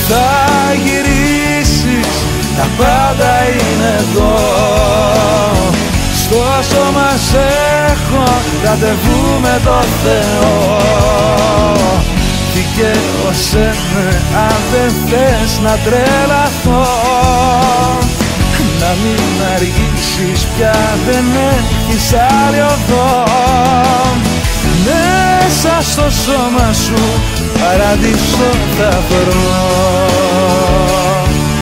θα γυρίσεις, τα πάντα είναι εδώ. Στο σώμα σε έχω ραντεβού με το Θεό. Δικαίωσέ με αν δεν θες να τρελαθώ. Να μην αργήσεις πια, δεν έχεις άλλη οδό. Μέσα στο σώμα σου παράδεισο θα βρω.